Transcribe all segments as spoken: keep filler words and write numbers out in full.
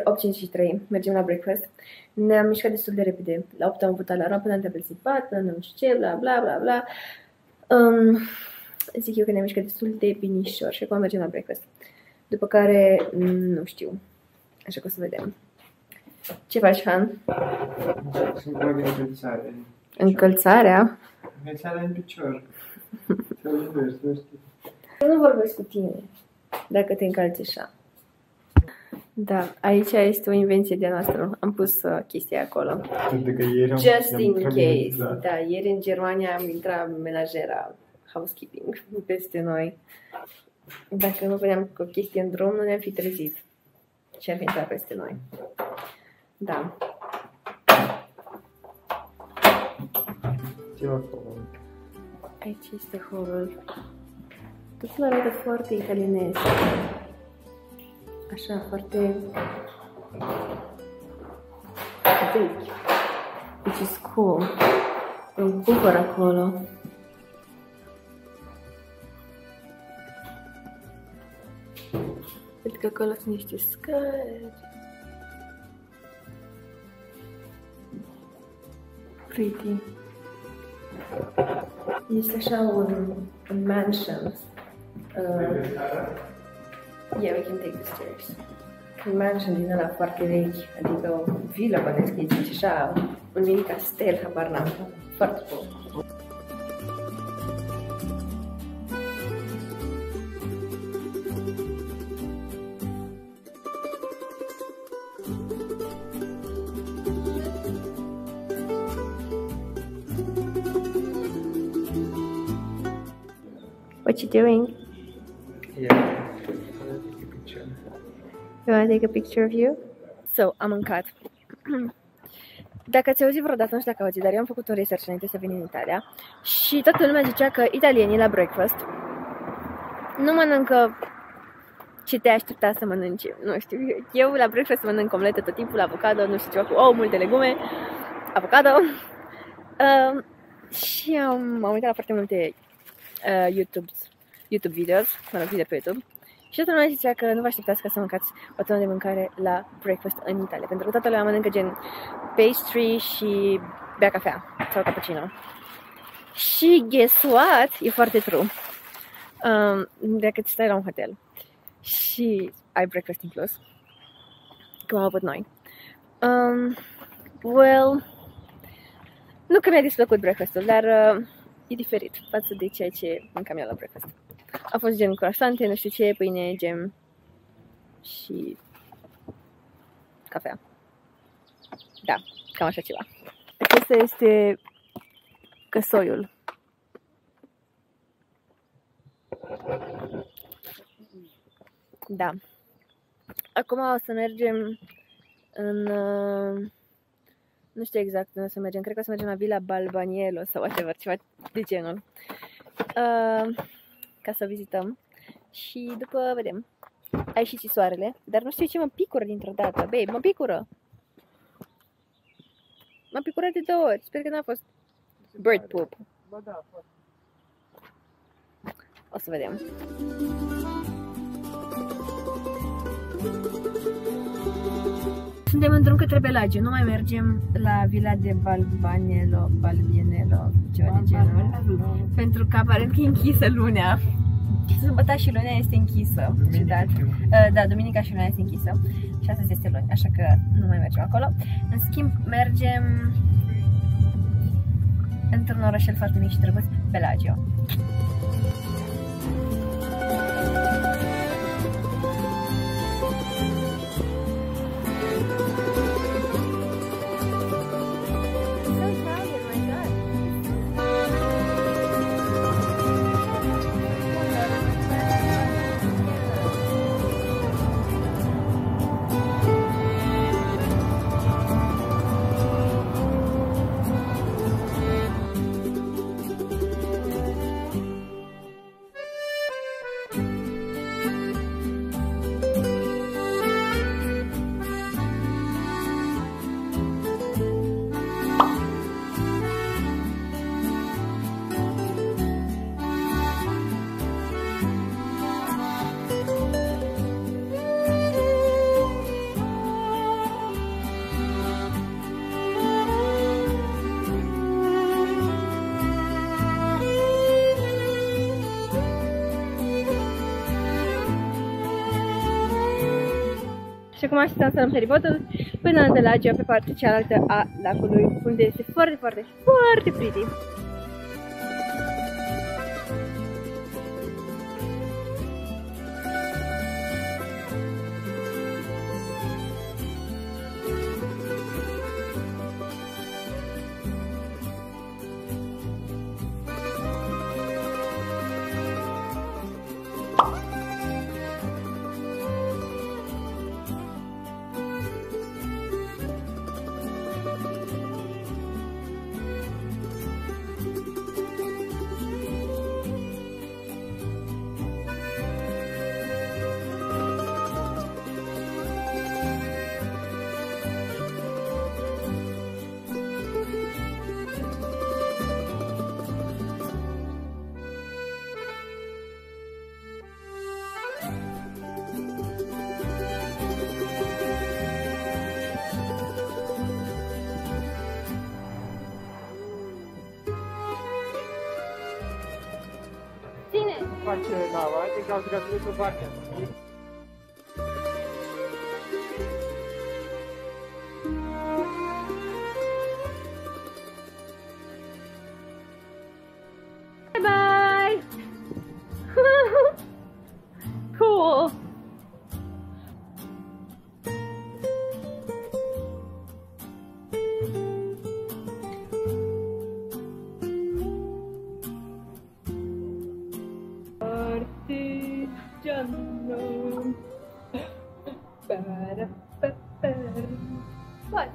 opt cincizeci și trei, mergem la breakfast. Ne-am mișcat destul de repede. La opt am avut alarma până am trezipat, până nu știu ce, bla bla bla bla. Um, zic eu că ne-am mișcat destul de binișor și acum mergem la breakfast. După care, nu știu, așa că o să vedem. Ce faci, Han? Sunt bag încălțare. Încălțarea? Încălțarea în picior. Nu Nu vorbesc cu tine dacă te încalți așa. Da, aici este o invenție de-a noastră. Am pus uh, chestia acolo. Just in case. Da. da, ieri în Germania am intrat menajera housekeeping peste noi. Dacă nu veneam cu o chestie în drum, nu ne-am fi trezit. Și ar fi intrat peste noi. Da. Ce acolo? Aici este holul. Totul arată foarte italienesc. Așa, foarte vechi. Which is cool. Un cupăr acolo. Cred că acolo sunt niște scări. Pretty. Este așa un, un mansion. Uh, yeah, we can take the stairs. Un mansion din ăla foarte vechi, adică o vilă, bănesc, e zice așa, un mini castel, habar n-am. Foarte cool. What you doing? Yeah, I wanna take a picture. You wanna take a picture of you? So, am mâncat. Dacă ați auzit vreodată, nu știu dacă auzit, dar eu am făcut un research înainte să vin în Italia și toată lumea zicea că italienii la breakfast nu mănâncă ce te aștepta să mănânci. Nu știu, eu la breakfast mănânc omletă tot timpul, avocado, nu știu ceva cu ou, multe legume, avocado. Uh, și am, am uitat la foarte multe uh, YouTube, YouTube videos, mă rog, video pe YouTube. Și toată lumea zicea că nu vă așteptați ca să mâncați o tonă de mâncare la breakfast în Italia. Pentru că toată lumea mănâncă gen pastry și bea cafea sau cappuccino. Și guess what? E foarte true. Um, dacă ți stai la un hotel și ai breakfast inclus, cum am avut noi. Um, well, nu că mi-a displăcut breakfastul, dar uh, e diferit față de ceea ce mâncam eu la breakfast. A fost gen croissante, nu știu ce, pâine, gem și cafea. Da, cam așa ceva. Acesta este căsoiul. Da. Acum o să mergem în... Uh, nu știu exact unde o să mergem. Cred că o să mergem la Villa Balbaniello sau whatever, ceva de genul. Uh, ca să vizităm. Și după vedem. A ieșit și soarele, dar nu știu ce mă picură dintr-o dată. Babe, mă picură. M-a picurat de două ori. Sper că n-a fost bird poop. Ba da, a fost. O să vedem. Suntem în drum către Bellagio. Nu mai mergem la Villa de Balbaniello, Balbienello, ceva de genul. Pentru că aparent că e închisă lunea. Sâmbătă și lunea este închisă. Ciudat. Da, duminica și lunea este închisă. Și astăzi este luni, așa că nu mai mergem acolo. În schimb, mergem într-un orășel foarte mic și drăguț, Bellagio. acum așteptăm să luăm feribotul până în Bellagio, pe partea cealaltă a lacului, unde este foarte, foarte, foarte pretty. Face lava, din cauza că trebuie să o facă. Bye bye! Cool! What?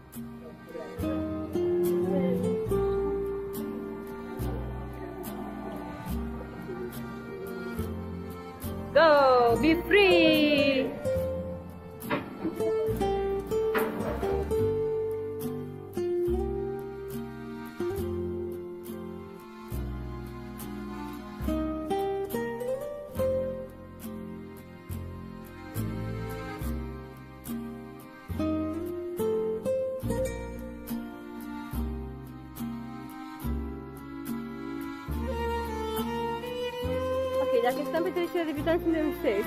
Go, be free! Ok, dacă stăm pe trecerea de viitor, suntem safe.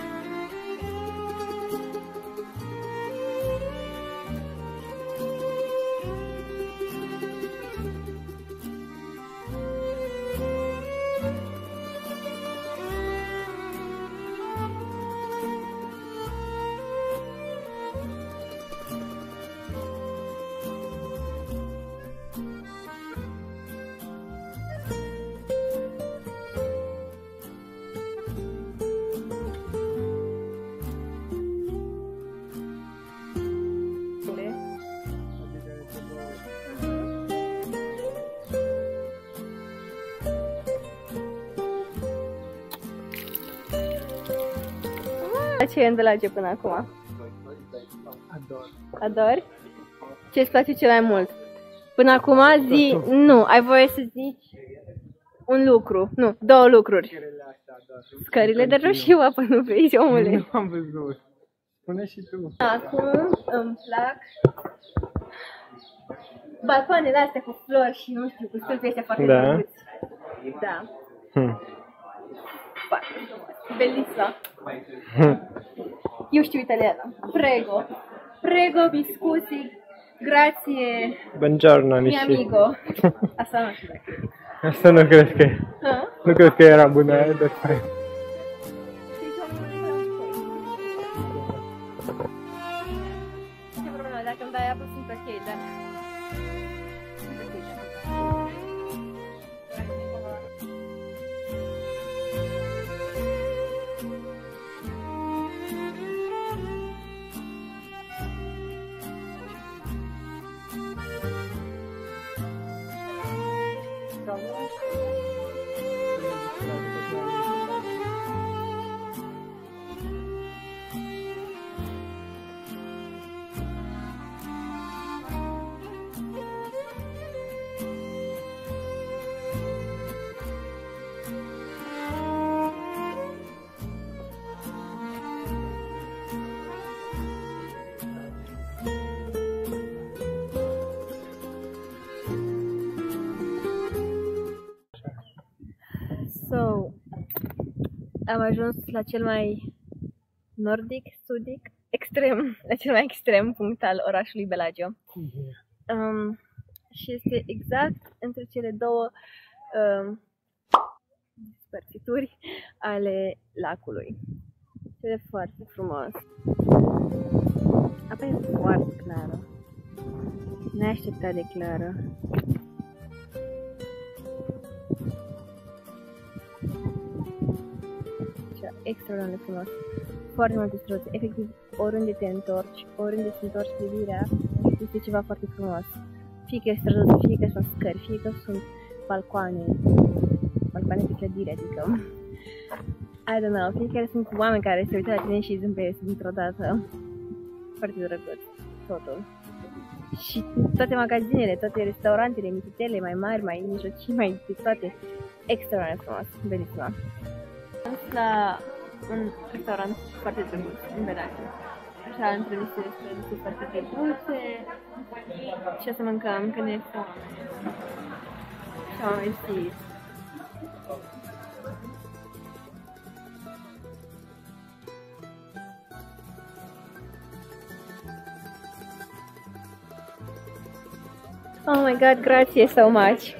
Ce e în Bellagio până acum? Ador. Adori? Ce îți place cel mai mult? Până acum zi... Nu, ai voie să zici un lucru. Nu, două lucruri. Scările de roșiu, apă, nu vezi, omule? Nu am văzut. Spune și tu. Acum îmi plac balcoanele astea cu flori și nu știu, cu stâlpii astea foarte Da. drăguți. Da. Hmm. Foarte frumos. Bellissima. Io știu italiano. Prego. Prego, biscusi. Grazie. Buongiorno, Mi amici. amico. Asta nu știu dacă e. Asta nu cred că e. Ha? Nu cred că era bună, dar fai. Ce problemă, dacă îmi dai apă sunt ok, dar... Sunt ok, da. So, am ajuns la cel mai nordic, sudic, ex extrem, la cel mai extrem punct al orașului Bellagio. Yeah. Um, și este exact între cele două um, spărțituri ale lacului. Este foarte frumos. Apa e foarte clară. Neașteptat de clară. Extraordinar de frumos. Foarte multe străzi. Efectiv, oriunde te întorci, oriunde te întorci privirea, este ceva foarte frumos. Fie că e străzi, fie că sunt scări, fie că sunt balcoane. Balcoane pe clădire, adică. I don't know, fiecare sunt oameni care se uită la tine și zâmbesc dintr-o dată. Foarte drăguț, totul. Și toate magazinele, toate restaurantele, mititele, mai mari, mai mijlocii, mai de toate. Extraordinar de frumos, belisima. La un restaurant foarte drăguț în Bellagio. Așa, între niște restaurante foarte drăguțe. Și o să mâncăm când e foame. Și am vestit. Oh my god, grazie so much.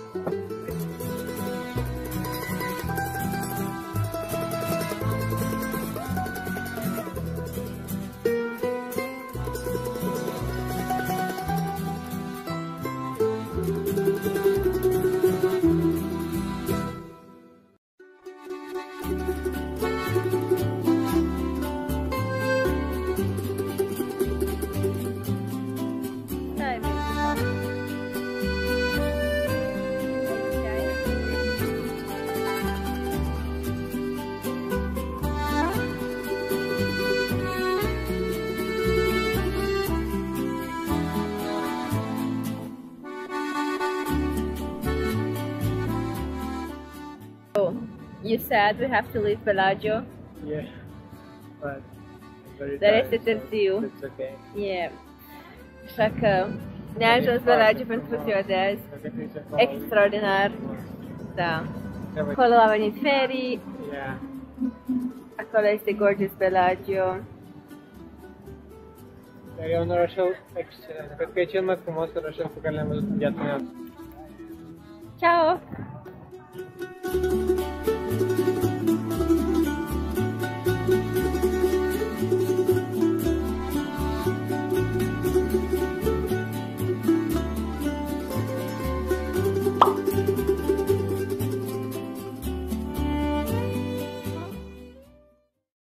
You said we have to leave Bellagio. Yeah. But very Dar tired, este târziu. so it's okay. Yeah. Așa că ne-a ajuns Bellagio pentru ziua de azi. Extraordinar. Da. Acolo a venit ferry. Yeah. Acolo este gorgeous Bellagio. Dar e un orășel excelent. Cred că e cel mai frumos orășel pe care l-am văzut în viața mea. Ciao!